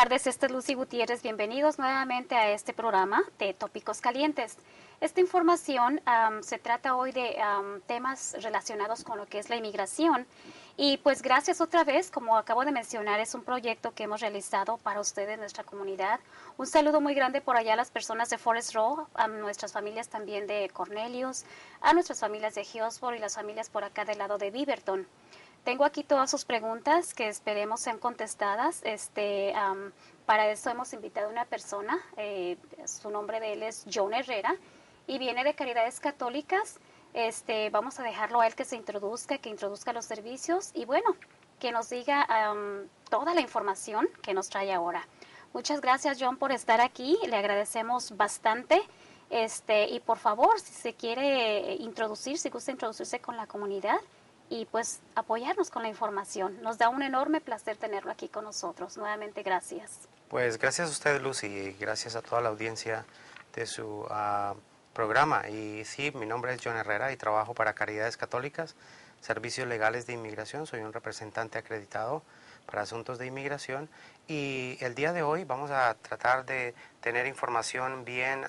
tardes, esta es Lucy Gutiérrez. Bienvenidos nuevamente a este programa de Tópicos Calientes. Esta información se trata hoy de temas relacionados con lo que es la inmigración. Y pues gracias otra vez, como acabo de mencionar, es un proyecto que hemos realizado para ustedes, nuestra comunidad. Un saludo muy grande por allá a las personas de Forest Row, a nuestras familias también de Cornelius, a nuestras familias de Hillsborough y las familias por acá del lado de Beaverton. Tengo aquí todas sus preguntas que esperemos sean contestadas. Para eso hemos invitado a una persona, su nombre de él es John Herrera y viene de Caridades Católicas. Vamos a dejarlo a él que introduzca los servicios y bueno, que nos diga toda la información que nos trae ahora. Muchas gracias, John, por estar aquí. Le agradecemos bastante. Y por favor, si se quiere introducir, si gusta introducirse con la comunidad y pues apoyarnos con la información. Nos da un enorme placer tenerlo aquí con nosotros. Nuevamente, gracias. Pues gracias a usted, Lucy, y gracias a toda la audiencia de su programa. Y sí, mi nombre es John Herrera y trabajo para Caridades Católicas, Servicios Legales de Inmigración. Soy un representante acreditado para asuntos de inmigración. Y el día de hoy vamos a tratar de tener información bien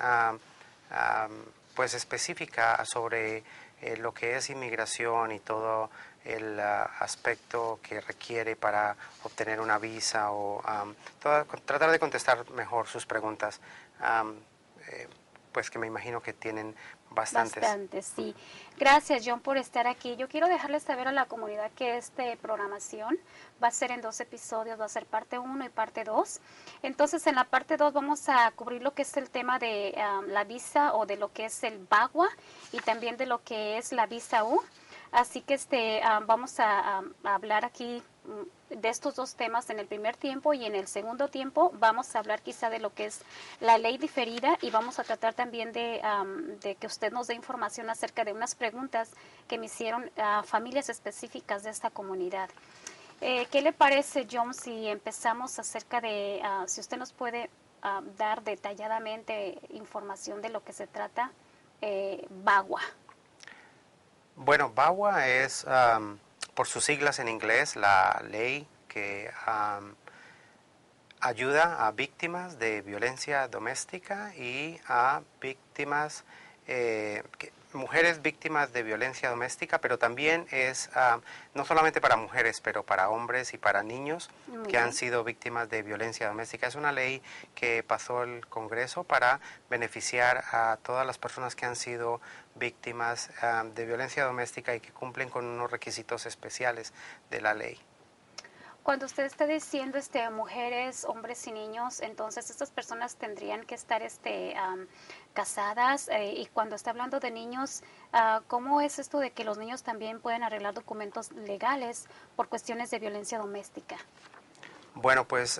pues específica sobre lo que es inmigración y todo el aspecto que requiere para obtener una visa o tratar de contestar mejor sus preguntas, pues que me imagino que tienen bastantes. Bastantes, sí. Gracias, John, por estar aquí. Yo quiero dejarles saber a la comunidad que esta programación va a ser en 2 episodios, va a ser parte 1 y parte 2. Entonces, en la parte 2 vamos a cubrir lo que es el tema de la visa o de lo que es el BAGUA y también de lo que es la visa U. Así que vamos a hablar aquí de estos 2 temas en el primer tiempo y en el segundo tiempo vamos a hablar quizá de lo que es la ley diferida y vamos a tratar también de que usted nos dé información acerca de unas preguntas que me hicieron familias específicas de esta comunidad. ¿Qué le parece, John, si empezamos acerca de, si usted nos puede dar detalladamente información de lo que se trata BAGUA? Bueno, BAGUA es, por sus siglas en inglés, la ley que ayuda a víctimas de violencia doméstica y a víctimas, mujeres víctimas de violencia doméstica, pero también es no solamente para mujeres, pero para hombres y para niños que han sido víctimas de violencia doméstica. Es una ley que pasó el Congreso para beneficiar a todas las personas que han sido víctimas de violencia doméstica y que cumplen con unos requisitos especiales de la ley. Cuando usted está diciendo mujeres, hombres y niños, entonces estas personas tendrían que estar casadas y cuando está hablando de niños, ¿cómo es esto de que los niños también pueden arreglar documentos legales por cuestiones de violencia doméstica? Bueno, pues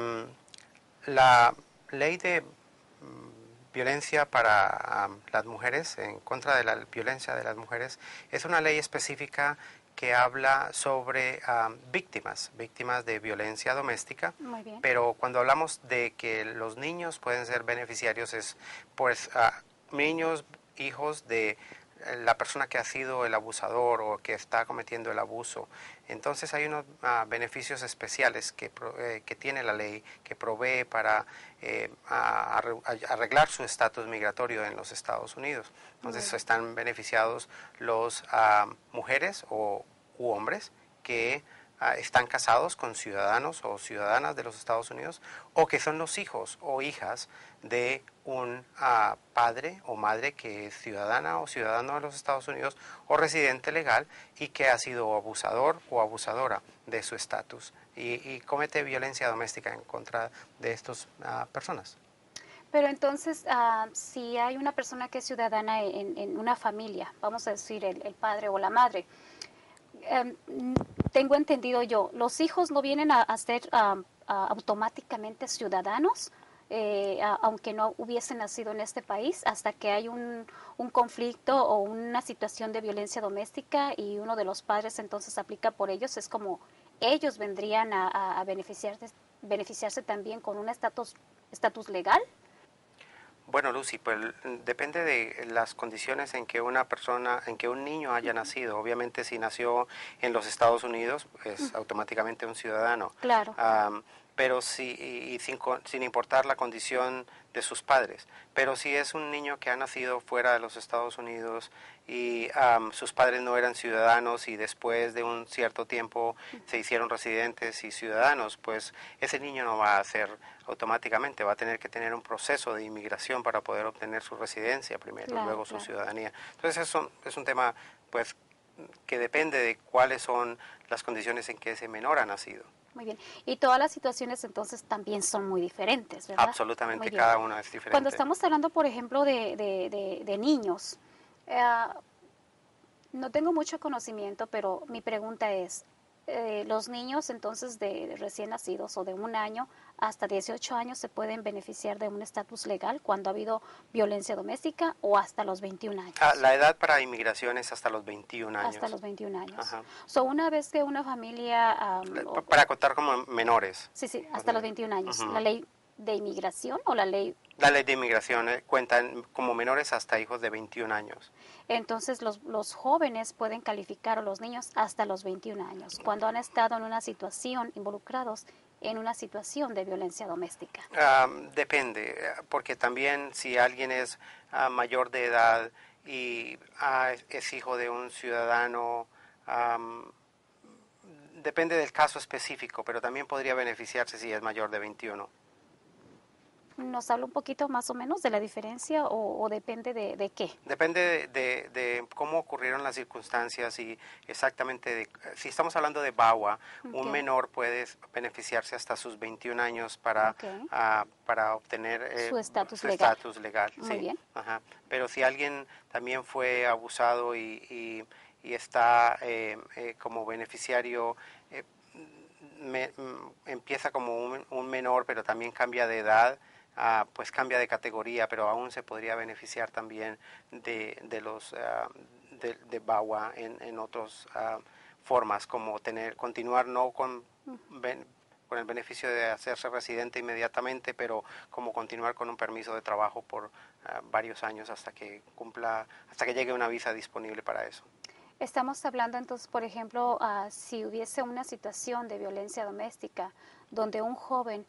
la ley de violencia para las mujeres, en contra de la violencia de las mujeres, es una ley específica que habla sobre víctimas de violencia doméstica. Muy bien. Pero cuando hablamos de que los niños pueden ser beneficiarios es pues niños, hijos de la persona que ha sido el abusador o que está cometiendo el abuso. Entonces hay unos beneficios especiales que tiene la ley, que provee para arreglar su estatus migratorio en los Estados Unidos. Entonces están beneficiados los mujeres u hombres que están casados con ciudadanos o ciudadanas de los Estados Unidos o que son los hijos o hijas de un padre o madre que es ciudadana o ciudadano de los Estados Unidos o residente legal y que ha sido abusador o abusadora de su estatus y comete violencia doméstica en contra de estas personas. Pero entonces, si hay una persona que es ciudadana en una familia, vamos a decir el padre o la madre, tengo entendido yo, los hijos no vienen a ser automáticamente ciudadanos, aunque no hubiesen nacido en este país, hasta que hay un conflicto o una situación de violencia doméstica y uno de los padres entonces aplica por ellos, es como ellos vendrían a beneficiarse también con un estatus legal. Bueno, Lucy, pues depende de las condiciones en que una persona, en que un niño haya nacido. Obviamente, si nació en los Estados Unidos, es automáticamente un ciudadano. Claro. pero sí, y sin importar la condición de sus padres. Pero si es un niño que ha nacido fuera de los Estados Unidos y sus padres no eran ciudadanos y después de un cierto tiempo se hicieron residentes y ciudadanos, pues ese niño no va a ser automáticamente, va a tener que tener un proceso de inmigración para poder obtener su residencia primero, Claro, luego su claro. ciudadanía. Entonces es un tema pues que depende de cuáles son las condiciones en que ese menor ha nacido. Muy bien. Y todas las situaciones entonces también son muy diferentes, ¿verdad? Muy Absolutamente, bien. cada una es Cuando diferente. estamos hablando, por ejemplo, de niños, eh, no tengo mucho conocimiento, pero mi pregunta es, ¿los niños entonces de recién nacidos o de un año hasta 18 años se pueden beneficiar de un estatus legal cuando ha habido violencia doméstica o hasta los 21 años? La edad para inmigración es hasta los 21 Hasta años. los 21 años. Ajá. So, una vez que una familia... Para contar como menores. sí, sí, Hijos hasta los de, 21 años. ¿La Ujú. ley de inmigración o la ley? La ley de inmigración cuentan como menores hasta hijos de 21 años. Entonces los jóvenes pueden calificar, o los niños, hasta los 21 años, cuando han estado en una situación, involucrados en una situación de violencia doméstica. Depende, porque también si alguien es mayor de edad y es hijo de un ciudadano, depende del caso específico, pero también podría beneficiarse si es mayor de 21. ¿Nos habla un poquito más o menos de la diferencia o depende de qué? Depende de cómo ocurrieron las circunstancias y exactamente si estamos hablando de VAWA, un Okay. menor puede beneficiarse hasta sus 21 años Okay. para obtener Su estatus su legal. estatus legal. Muy Sí. bien. Ajá. Pero si alguien también fue abusado y está como beneficiario, empieza como un menor, pero también cambia de edad, pues cambia de categoría, pero aún se podría beneficiar también de los de VAWA en otras formas, como continuar no con el beneficio de hacerse residente inmediatamente, pero como continuar con un permiso de trabajo por varios años hasta que llegue una visa disponible para eso. Estamos hablando entonces, por ejemplo, si hubiese una situación de violencia doméstica donde un joven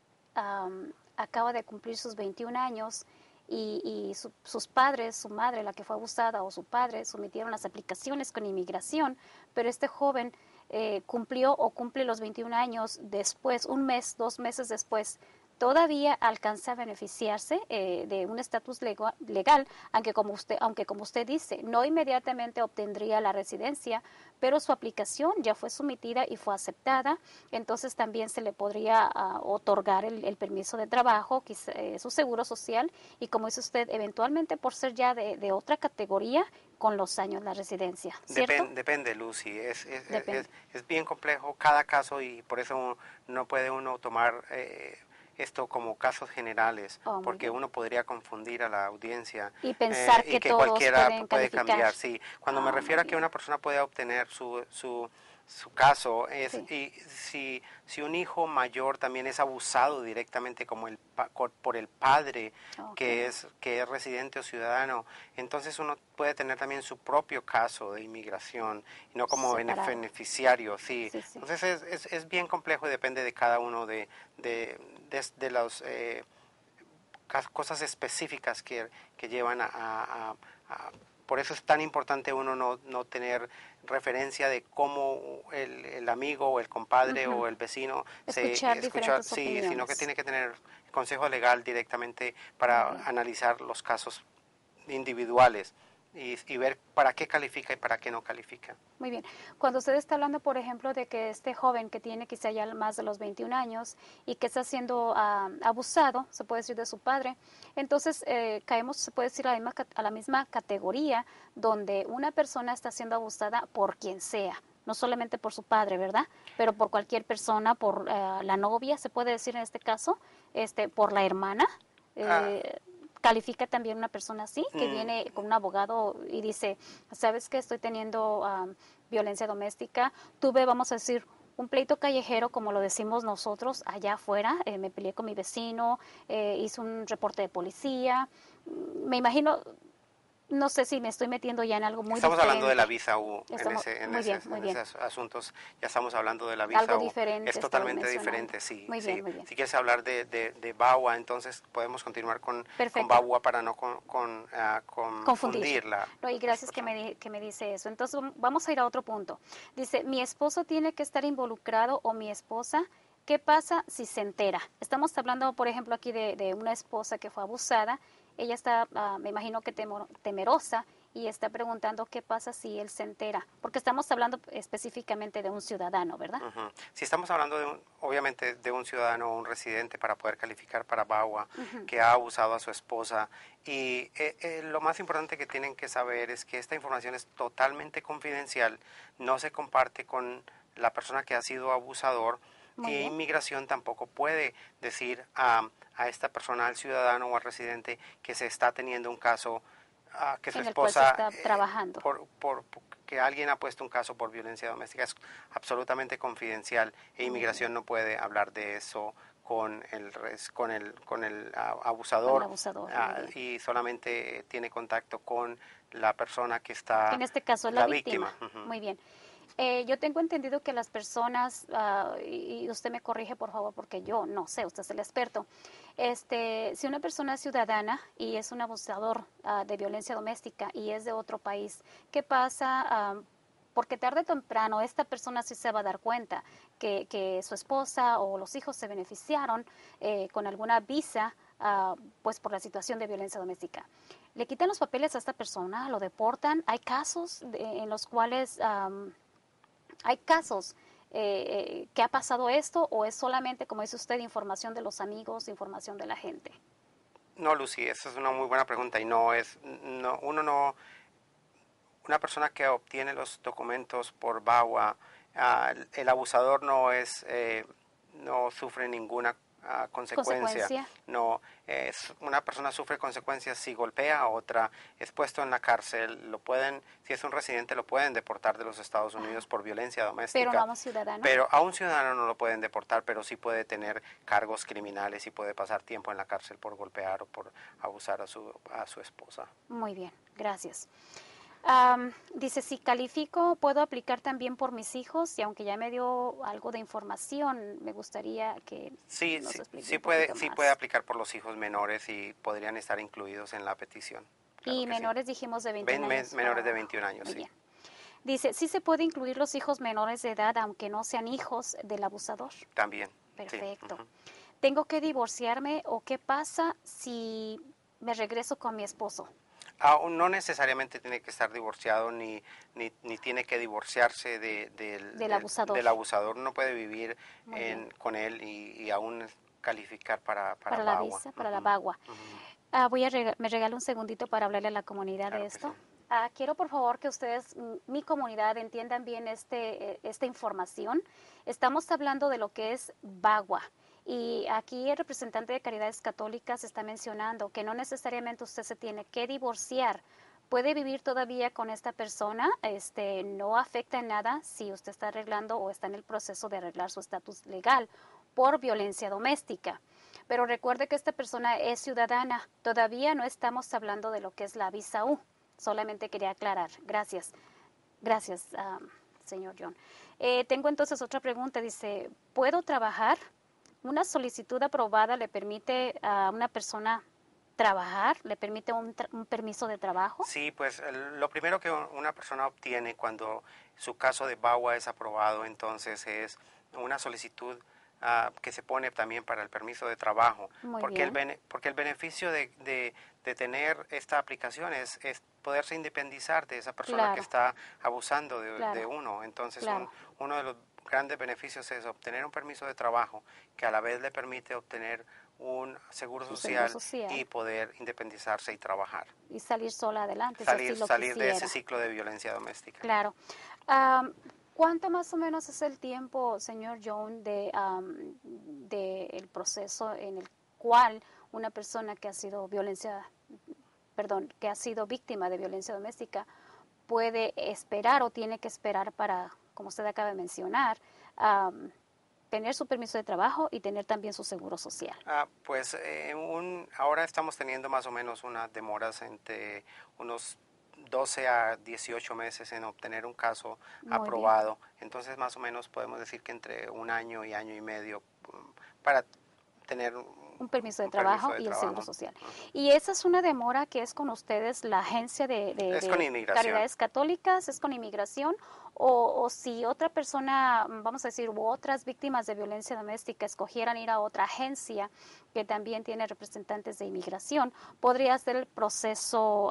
acaba de cumplir sus 21 años y sus padres, su madre, la que fue abusada, o su padre, sometieron las aplicaciones con inmigración, pero este joven cumplió o cumple los 21 años después, un mes, 2 meses después, todavía alcanza a beneficiarse de un estatus legal, aunque como usted dice, no inmediatamente obtendría la residencia, pero su aplicación ya fue sometida y fue aceptada, entonces también se le podría otorgar el permiso de trabajo, su seguro social, y como dice usted, eventualmente por ser ya de otra categoría, con los años la residencia, ¿cierto? Depende, Lucy, Depende. es bien complejo cada caso y por eso no puede uno tomar esto como casos generales, Oh, muy porque bien. uno podría confundir a la audiencia Y pensar y que que todos cualquiera pueden puede calificar. cambiar. Sí, cuando me Muy refiero a que bien. una persona puede obtener su caso es Sí. y si un hijo mayor también es abusado directamente como por el padre Okay. que es residente o ciudadano, entonces uno puede tener también su propio caso de inmigración y no como Separado. beneficiario, sí. Sí, sí. Entonces es bien complejo y depende de cada uno de las cosas específicas que llevan por eso es tan importante uno no tener referencia de cómo el amigo o el compadre Ujú. o el vecino Escuchar diferentes sí, sino que opiniones. tiene que tener consejo legal directamente Muy para bien. analizar los casos individuales y ver para qué califica y para qué no califica. Muy bien. Cuando usted está hablando, por ejemplo, de que este joven que tiene quizá ya más de los 21 años y que está siendo abusado, se puede decir, de su padre, entonces caemos, se puede decir, a la misma categoría donde una persona está siendo abusada por quien sea, no solamente por su padre, ¿verdad? Pero por cualquier persona, por la novia, se puede decir en este caso, por la hermana. Ah, Califica también una persona así, que mm, viene con un abogado y dice, ¿sabes qué? Estoy teniendo violencia doméstica. Tuve, vamos a decir, un pleito callejero, como lo decimos nosotros, allá afuera. Me peleé con mi vecino, hice un reporte de policía. Me imagino, no sé si me estoy metiendo ya en algo muy Estamos hablando de la diferente. visa U, Muy bien. esos asuntos ya estamos hablando de la Algo visa U. diferente Es estaba totalmente mencionando. diferente, sí, Muy bien, sí. muy bien. Si quieres hablar de BAWA, entonces podemos continuar con Perfecto. BAWA para no Confundir. confundir No, y las gracias que personas. que me dice eso. Entonces, vamos a ir a otro punto. Dice, mi esposo tiene que estar involucrado o mi esposa. ¿Qué pasa si se entera? Estamos hablando, por ejemplo, aquí de una esposa que fue abusada. Ella está, me imagino que temerosa y está preguntando qué pasa si él se entera. Porque estamos hablando específicamente de un ciudadano, ¿verdad? Ujú. Si estamos hablando obviamente de un ciudadano o un residente para poder calificar para BAWA que ha abusado a su esposa, y lo más importante que tienen que saber es que esta información es totalmente confidencial, no se comparte con la persona que ha sido abusador, Muy e bien. inmigración tampoco puede decir a esta persona, al ciudadano o al residente, que se está teniendo un caso, que su En el cual se esposa, está trabajando. que alguien ha puesto un caso por violencia doméstica. Es absolutamente confidencial e Muy bien. inmigración no puede hablar de eso con con el Con el abusador, abusador. Muy bien. y solamente tiene contacto con la persona que está, En este caso es la la víctima. víctima. Ujú. Muy bien. Yo tengo entendido que las personas, y usted me corrige por favor porque yo no sé, usted es el experto, si una persona es ciudadana y es un abusador de violencia doméstica y es de otro país, ¿qué pasa? Porque tarde o temprano esta persona sí se va a dar cuenta que su esposa o los hijos se beneficiaron con alguna visa, pues por la situación de violencia doméstica. Le quitan los papeles a esta persona, lo deportan. Hay casos en los cuales hay casos que ha pasado esto o es solamente, como dice usted, información de los amigos, información de la gente. No, Lucy, esa es una muy buena pregunta y no es, no, uno no, una persona que obtiene los documentos por BAWA, el abusador no sufre ninguna consecuencia. Consecuencia, No, una persona sufre consecuencias si golpea a otra, es puesto en la cárcel, si es un residente, lo pueden deportar de los Estados Unidos por violencia pero no doméstica. a un ciudadano. Pero a un ciudadano no lo pueden deportar, pero sí puede tener cargos criminales y puede pasar tiempo en la cárcel por golpear o por abusar a su esposa. Muy bien, gracias. Dice, si califico, puedo aplicar también por mis hijos y aunque ya me dio algo de información, me gustaría que Sí, nos sí, explique un poquito sí más. puede aplicar por los hijos menores y podrían estar incluidos en la petición. Claro Y que sí. menores dijimos de 21 años. Menores de 21 años, Muy sí. bien. Dice, sí se puede incluir los hijos menores de edad aunque no sean hijos del abusador. También. Sí. Perfecto. Ujú. ¿Tengo que divorciarme o qué pasa si me regreso con mi esposo? No necesariamente tiene que estar divorciado ni tiene que divorciarse Del abusador. del abusador. No puede vivir Muy bien. con él y aún calificar para La BAWA. visa, para la Ujú, BAGUA. ujú. Me regalo un segundito para hablarle a la comunidad de Claro que sí. esto. Quiero por favor que ustedes, mi comunidad, entiendan bien esta información. Estamos hablando de lo que es BAGUA. Y aquí el representante de Caridades Católicas está mencionando que no necesariamente usted se tiene que divorciar. Puede vivir todavía con esta persona, no afecta en nada si usted está arreglando o está en el proceso de arreglar su estatus legal por violencia doméstica. Pero recuerde que esta persona es ciudadana. Todavía no estamos hablando de lo que es la visa U. Solamente quería aclarar. Gracias. Gracias, señor John. Tengo entonces otra pregunta. Dice, ¿puedo trabajar? ¿Una solicitud aprobada le permite a una persona trabajar? ¿Le permite un permiso de trabajo? Sí, pues lo primero que una persona obtiene cuando su caso de BAWA es aprobado, entonces es una solicitud que se pone también para el permiso de trabajo, Muy porque bien. porque el beneficio de tener esta aplicación es poderse independizar de esa persona que Claro, está abusando claro, de uno. Entonces claro. uno de los grandes beneficios es obtener un permiso de trabajo que a la vez le permite obtener un seguro Su seguro social social y poder independizarse y trabajar. y salir sola adelante si así lo Salir de ese quisiera. ciclo de violencia doméstica. Claro. Am, ¿Cuánto más o menos es el tiempo, señor John, de el proceso en el cual una persona que ha sido que ha sido víctima de violencia doméstica puede esperar o tiene que esperar para, como usted acaba de mencionar, tener su permiso de trabajo y tener también su seguro social? Pues ahora estamos teniendo más o menos unas demoras entre unos 12 a 18 meses en obtener un caso Muy bien. aprobado. Entonces, más o menos podemos decir que entre un año y medio para tener Un permiso de un permiso trabajo de y el seguro trabajo. social. Ujú. Y esa es una demora que es con ustedes, la agencia Es con de inmigración. Caridades Católicas, es con inmigración, o si otra persona, vamos a decir, u otras víctimas de violencia doméstica escogieran ir a otra agencia que también tiene representantes de inmigración, podría ser el proceso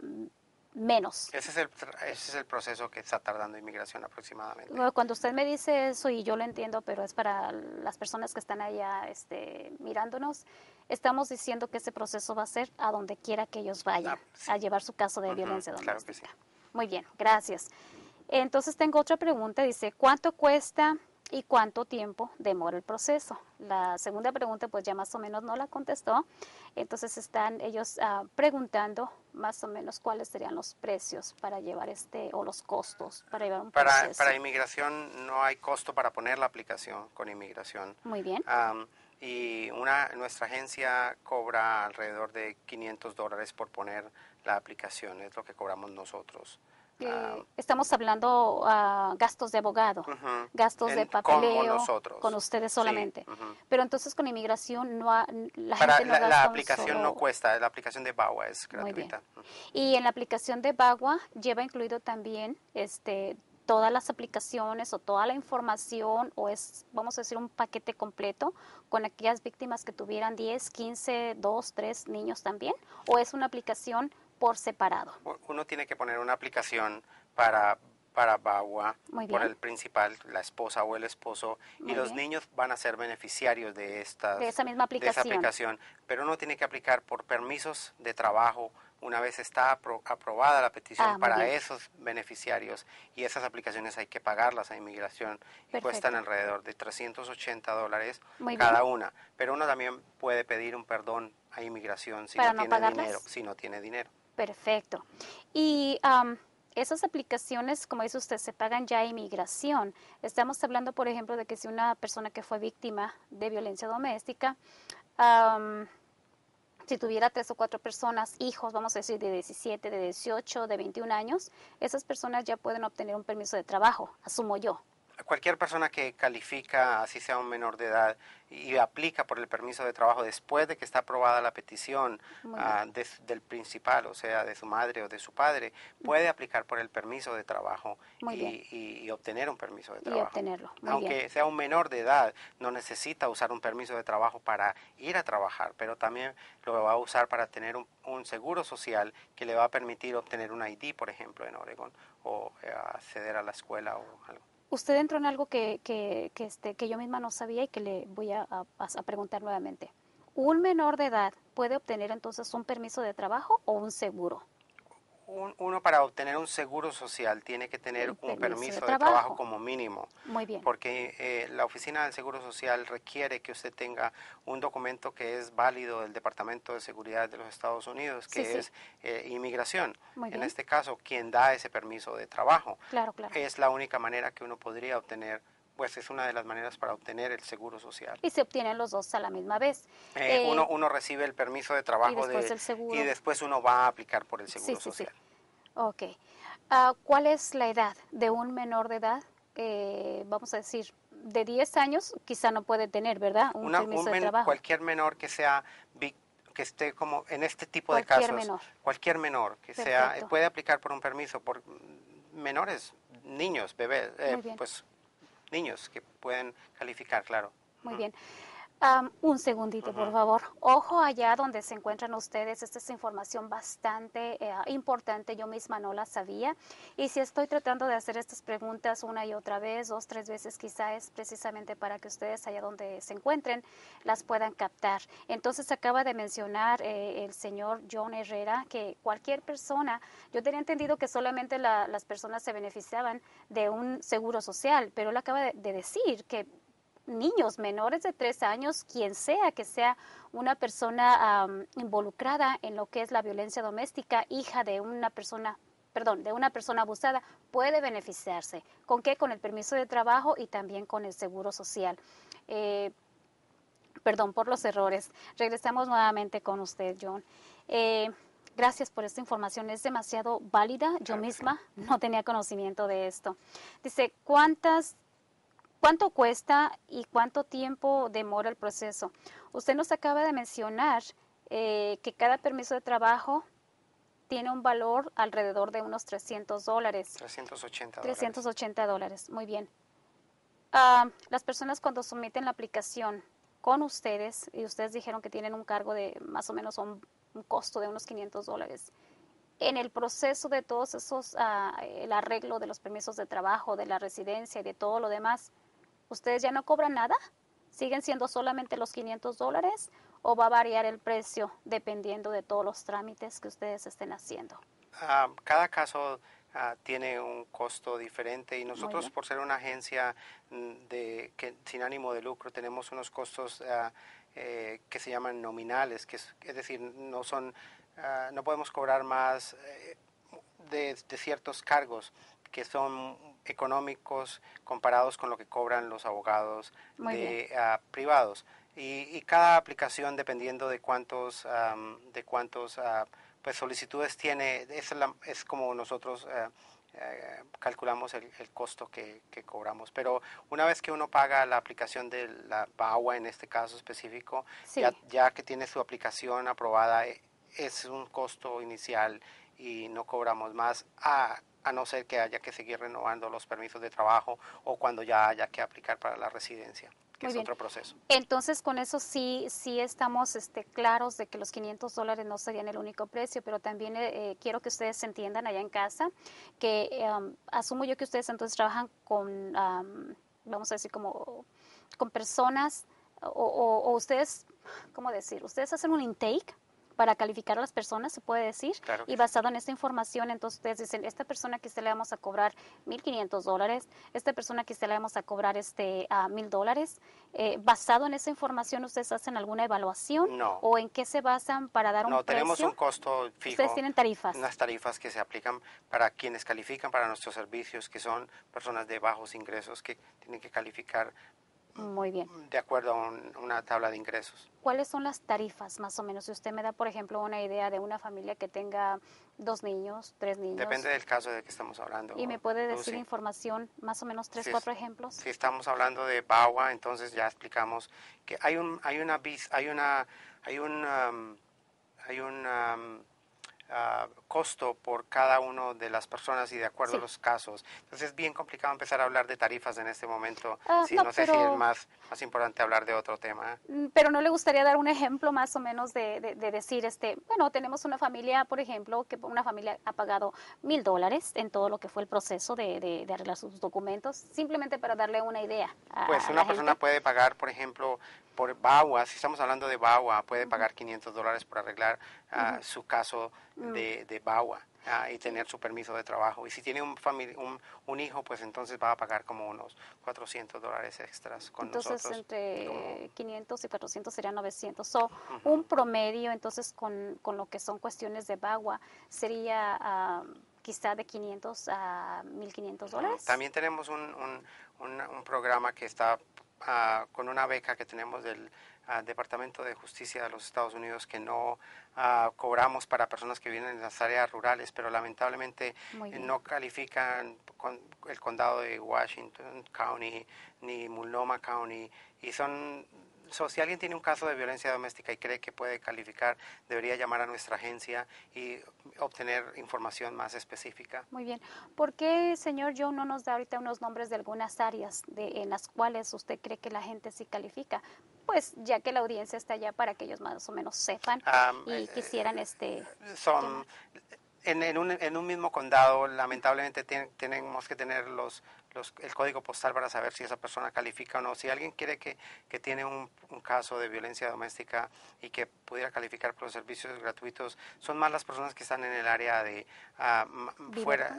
menos. Ese es el proceso que está tardando inmigración aproximadamente. Bueno, cuando usted me dice eso, y yo lo entiendo, pero es para las personas que están allá mirándonos, estamos diciendo que ese proceso va a ser a donde quiera que ellos vayan, Sí. a llevar su caso de Ujú, violencia claro que sí. doméstica. Muy bien, gracias. Entonces tengo otra pregunta, dice, ¿cuánto cuesta y cuánto tiempo demora el proceso? La segunda pregunta pues ya más o menos no la contestó, entonces están ellos preguntando más o menos cuáles serían los precios para llevar o los costos para llevar un Para proceso. inmigración no hay costo para poner la aplicación con inmigración. Muy bien. Y nuestra agencia cobra alrededor de $500 por poner la aplicación, es lo que cobramos nosotros. Estamos hablando gastos de abogado, Ujú. gastos de Con papeleo, con nosotros, ustedes sí. solamente. Ujú. Pero entonces con inmigración la Para gente no la gasta un aplicación no solo. cuesta, la aplicación de BAWA es Muy bien. gratuita. Y en la aplicación de Bagua lleva incluido también todas las aplicaciones o toda la información, o es, vamos a decir, un paquete completo con aquellas víctimas que tuvieran 10, 15, 2, 3 niños también, o es una aplicación por separado. Uno tiene que poner una aplicación para, para BAWA Muy por bien. el principal, la esposa o el esposo, y Muy los bien. niños van a ser beneficiarios De esa misma de esa aplicación. aplicación, pero uno tiene que aplicar por permisos de trabajo una vez está aprobada la petición Muy para bien. esos beneficiarios, y esas aplicaciones hay que pagarlas a inmigración y cuestan Perfecto. alrededor de $380 Muy bien. cada una, pero uno también puede pedir un perdón a inmigración si Para no no tiene dinero, pagarlas. si no tiene dinero. Perfecto. Y esas aplicaciones, como dice usted, se pagan ya a inmigración. Estamos hablando, por ejemplo, de que si una persona que fue víctima de violencia doméstica, si tuviera 3 o 4 personas, hijos, vamos a decir, de 17, de 18, de 21 años, esas personas ya pueden obtener un permiso de trabajo, asumo yo. Cualquier persona que califica, así sea un menor de edad, y aplica por el permiso de trabajo después de que está aprobada la petición del principal, o sea, de su madre o de su padre, puede aplicar por el permiso de trabajo Muy bien. y obtener un permiso de Y trabajo. obtenerlo. Muy Aunque bien. sea un menor de edad, no necesita usar un permiso de trabajo para ir a trabajar, pero también lo va a usar para tener un seguro social que le va a permitir obtener un ID, por ejemplo, en Oregon, o acceder a la escuela o algo. Usted entró en algo que yo misma no sabía y que le voy a preguntar nuevamente. ¿Un menor de edad puede obtener entonces un permiso de trabajo o un seguro? Uno para obtener un seguro social tiene que tener El un permiso de permiso de trabajo trabajo. como mínimo, Muy bien. porque la oficina del Seguro Social requiere que usted tenga un documento que es válido del Departamento de Seguridad de los Estados Unidos, que Sí. es inmigración. Muy En bien. este caso, quien da ese permiso de trabajo. Claro, claro. Es la única manera que uno podría obtener, pues es una de las maneras para obtener el seguro social. Y se obtienen los dos a la misma vez. Uno recibe el permiso de Y trabajo después el seguro. y después uno va a aplicar por el seguro Sí. social. Ok. ¿Cuál es la edad de un menor de edad? Vamos a decir, de 10 años quizá no puede tener, ¿verdad? Un permiso de trabajo. Cualquier menor que sea que esté como en este tipo de Cualquier casos, menor. cualquier menor que Perfecto. sea puede aplicar por un permiso por menores, niños, bebés, Muy bien. pues niños que pueden calificar, claro. Muy bien. Un segundito, por Ujú. favor. Ojo allá donde se encuentran ustedes. Esta es información bastante importante. Yo misma no la sabía. Y si estoy tratando de hacer estas preguntas una y otra vez, 2, 3 veces, quizá es precisamente para que ustedes allá donde se encuentren las puedan captar. Entonces acaba de mencionar el señor John Herrera que cualquier persona, yo tenía entendido que solamente las personas se beneficiaban de un seguro social, pero él acaba de decir que niños menores de 3 años, quien sea que sea una persona involucrada en lo que es la violencia doméstica, hija de una persona, perdón, de una persona abusada, puede beneficiarse. ¿Con qué? Con el permiso de trabajo y también con el seguro social. Perdón por los errores. Regresamos nuevamente con usted, John. Gracias por esta información, es demasiado válida. Yo misma no tenía conocimiento de esto. Dice, ¿cuánto cuesta y cuánto tiempo demora el proceso? Usted nos acaba de mencionar que cada permiso de trabajo tiene un valor alrededor de unos $300. $380. $380, muy bien. Las personas cuando someten la aplicación con ustedes, y ustedes dijeron que tienen un cargo de más o menos un costo de unos $500, en el proceso de todos esos, el arreglo de los permisos de trabajo, de la residencia y de todo lo demás, ¿ustedes ya no cobran nada? ¿Siguen siendo solamente los $500 o va a variar el precio dependiendo de todos los trámites que ustedes estén haciendo? Cada caso tiene un costo diferente y nosotros por ser una agencia sin ánimo de lucro tenemos unos costos que se llaman nominales, es decir, no podemos cobrar más de ciertos cargos que son económicos comparados con lo que cobran los abogados privados. Y cada aplicación, dependiendo de cuántos pues solicitudes tiene, es como nosotros calculamos el costo que cobramos. Pero una vez que uno paga la aplicación de la VAWA, en este caso específico, Sí. ya que tiene su aplicación aprobada, es un costo inicial y no cobramos más a no ser que haya que seguir renovando los permisos de trabajo o cuando ya haya que aplicar para la residencia, que es otro proceso. Entonces, con eso sí estamos claros de que los $500 no serían el único precio, pero también quiero que ustedes entiendan allá en casa que asumo yo que ustedes entonces trabajan con, vamos a decir, como con personas o ustedes, ¿cómo decir? Ustedes hacen un intake para calificar a las personas, se puede decir, Claro y basado en esta información, entonces ustedes dicen, esta persona que usted le vamos a cobrar $1,500, esta persona que usted le vamos a cobrar $1,000, basado en esa información, ¿ustedes hacen alguna evaluación? No. ¿O en qué se basan para dar un precio? No, tenemos un costo fijo. ¿Ustedes tienen tarifas? Unas tarifas que se aplican para quienes califican para nuestros servicios, que son personas de bajos ingresos que tienen que calificar. Muy bien. De acuerdo a una tabla de ingresos. ¿Cuáles son las tarifas, más o menos? Si usted me da, por ejemplo, una idea de una familia que tenga 2 niños, 3 niños. Depende del caso de que estamos hablando. ¿Y me puede decir información, más o menos 3, 4 ejemplos? Si estamos hablando de VAWA, entonces ya explicamos que hay un costo por cada uno de las personas y de acuerdo a los casos. Entonces es bien complicado empezar a hablar de tarifas en este momento. No sé si es más importante hablar de otro tema. Pero ¿no le gustaría dar un ejemplo más o menos de decir, bueno, tenemos una familia, por ejemplo, que una familia ha pagado $1,000 en todo lo que fue el proceso de arreglar sus documentos, simplemente para darle una idea pues una persona puede pagar, por ejemplo, por VAWA, si estamos hablando de VAWA, puede pagar $500 por arreglar su caso de VAWA y tener su permiso de trabajo. Y si tiene un hijo, pues entonces va a pagar como unos $400 extras con nosotros. Entonces, entre 500 y 400 serían 900. Un promedio, entonces, con lo que son cuestiones de VAWA, sería quizá de 500 a $1,500. También tenemos un programa que está con una beca que tenemos del Departamento de Justicia de los Estados Unidos que no cobramos para personas que viven en las áreas rurales, pero lamentablemente no califican con el condado de Washington County ni Multnomah County y si alguien tiene un caso de violencia doméstica y cree que puede calificar, debería llamar a nuestra agencia y obtener información más específica. Muy bien. ¿Por qué, señor Joe, no nos da ahorita unos nombres de algunas áreas en las cuales usted cree que la gente sí califica? Pues ya que la audiencia está allá para que ellos más o menos sepan y quisieran son en un mismo condado, lamentablemente tenemos que tener el código postal para saber si esa persona califica o no. Si alguien quiere que tiene un caso de violencia doméstica y que pudiera calificar por los servicios gratuitos, son más las personas que están en el área de fuera.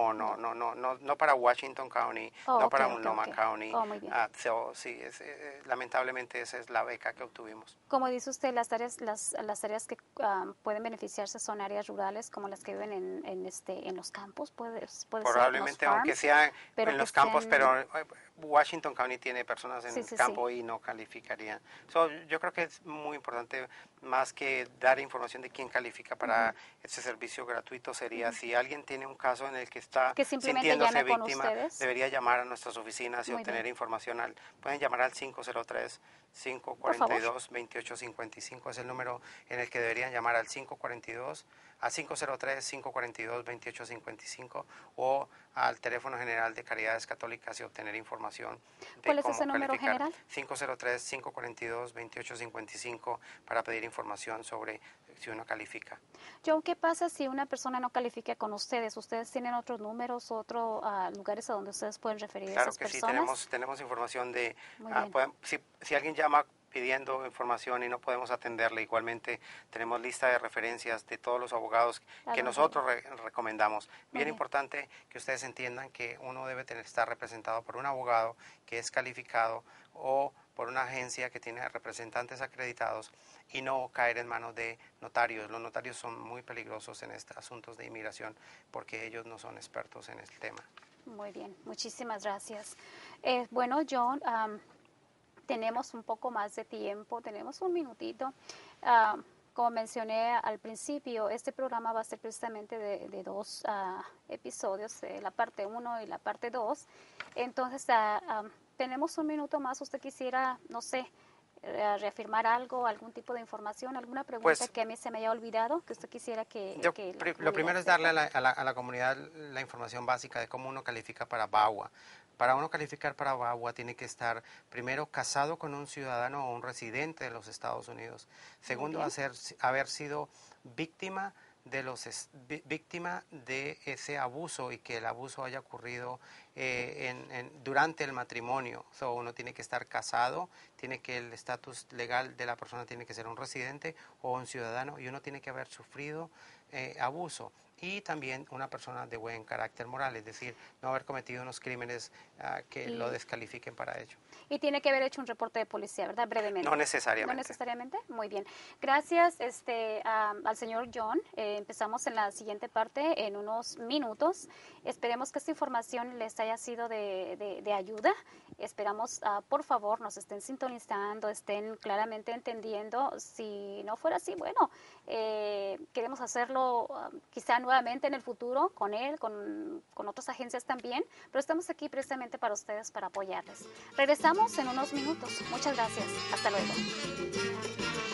No para Washington County, no para Multnomah County. Lamentablemente esa es la beca que obtuvimos. Como dice usted, las áreas que pueden beneficiarse son áreas rurales como las que que viven en los campos, puede ser Probablemente, en los aunque farms, sea pero en que los campos, estén... pero Washington County tiene personas en Sí, el sí, sí. campo y no calificarían. Yo creo que es muy importante, más que dar información de quién califica para este servicio gratuito, sería si alguien tiene un caso en el que está Que simplemente sintiéndose llame con víctima, ustedes. debería llamar a nuestras oficinas y Muy bien. obtener información. Pueden llamar al Por favor. 503-542-2855, es el número en el que deberían llamar al 503-542-2855 o al teléfono general de Caridades Católicas y obtener información de ¿Cuál es ese cómo número calificar. general? 503-542-2855 para pedir información sobre si uno califica. John, ¿qué pasa si una persona no califica con ustedes? ¿Ustedes tienen otros números, otros lugares a donde ustedes pueden referir a Claro esas que sí, personas? tenemos información de, Muy bien. si alguien llama pidiendo información y no podemos atenderle, igualmente tenemos lista de referencias de todos los abogados ¿A que dónde nosotros ir? recomendamos. Muy Bien bien. importante que ustedes entiendan que uno debe estar representado por un abogado que es calificado o por una agencia que tiene representantes acreditados y no caer en manos de notarios. Los notarios son muy peligrosos en estos asuntos de inmigración porque ellos no son expertos en este tema. Muy bien, muchísimas gracias. Bueno, John, tenemos un poco más de tiempo, tenemos un minutito. Como mencioné al principio, este programa va a ser precisamente de dos episodios, la parte 1 y la parte 2. Entonces, tenemos un minuto más. ¿Usted quisiera, no sé, reafirmar algo, algún tipo de información, alguna pregunta Pues que a mí se me haya olvidado, que usted quisiera que la lo comunidad primero es darle sepa? a la comunidad la información básica de cómo uno califica para VAWA. Para uno calificar para VAWA tiene que estar primero casado con un ciudadano o un residente de los Estados Unidos. Segundo, haber sido víctima víctima de ese abuso y que el abuso haya ocurrido durante el matrimonio. Uno tiene que estar casado, el estatus legal de la persona tiene que ser un residente o un ciudadano y uno tiene que haber sufrido abuso. Y también una persona de buen carácter moral, es decir, no haber cometido unos crímenes que lo descalifiquen para ello. Y tiene que haber hecho un reporte de policía, ¿verdad? Brevemente. No necesariamente. No necesariamente. Muy bien. Gracias al señor John. Empezamos en la siguiente parte en unos minutos. Esperemos que esta información les haya sido de ayuda. Esperamos, por favor, nos estén sintonizando, estén claramente entendiendo. Si no fuera así, bueno, queremos hacerlo quizá nuevamente en el futuro con él, con otras agencias también, pero estamos aquí precisamente para ustedes, para apoyarles. Regresamos en unos minutos. Muchas gracias. Hasta luego.